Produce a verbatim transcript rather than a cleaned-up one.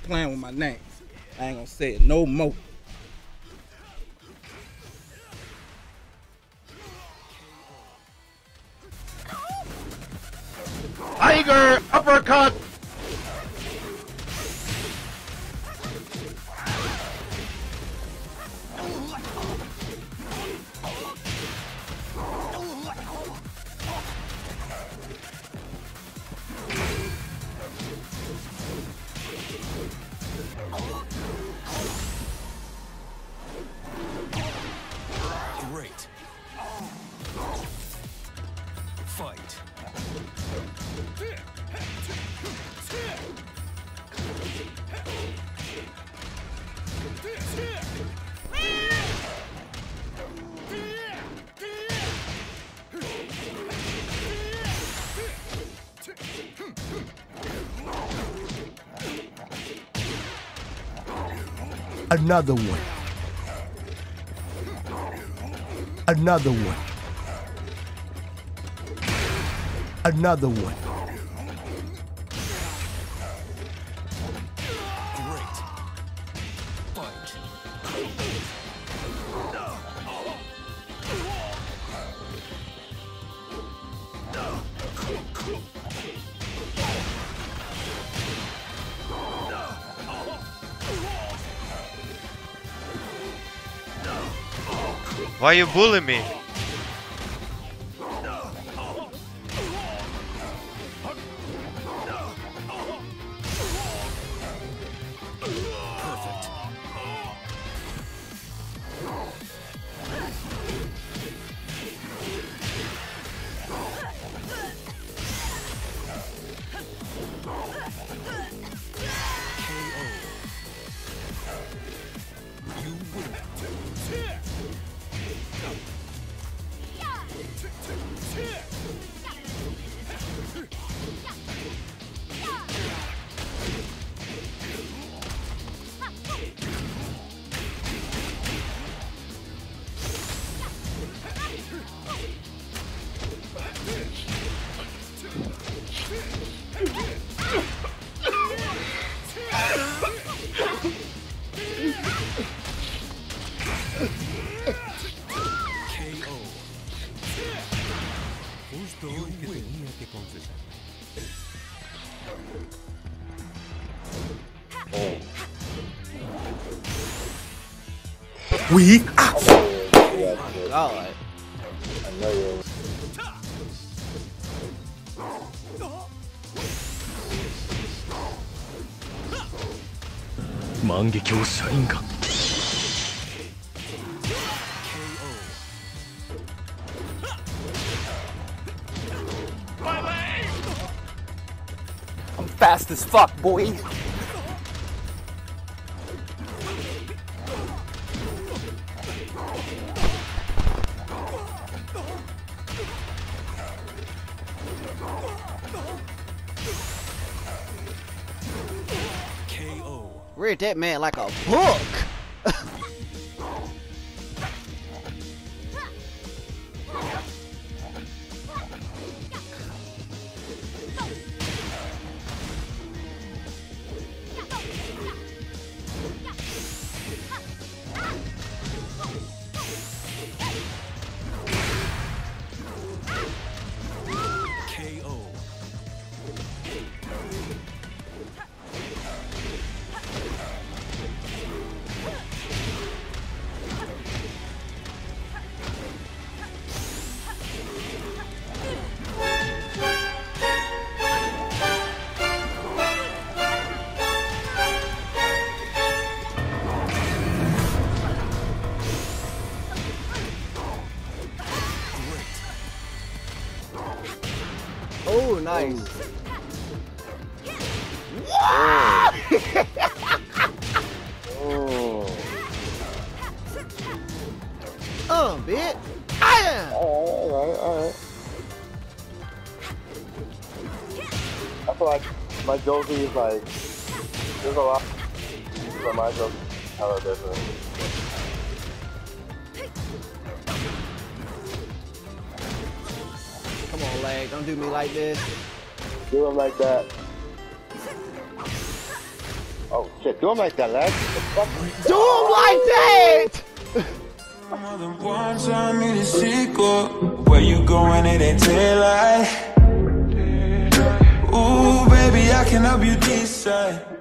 playing with my name. I ain't gonna say it no more. Tiger uppercut. Great. Fight. Another one. Another one. Another one. Great. Fight. Why you bully me? Perfect. You win. Justo hoy que tenía que confesar. Weak. Ah. God. I know you. 만개교 사인가. I'm fast as fuck, boy. K O. Read that man like a book. K O. Oh, nice. Oh. Uh, bitch. Ah! Alright, alright, alright. I feel like my Josie is like, there's a lot, but my Josie is hella different. Come on, leg. Don't do me like this. Do him like that. Oh shit, do him like that, lad. Do him like that! More than one time in a sequel. Where you going, it ain't daylight. Ooh, baby, I can help you decide.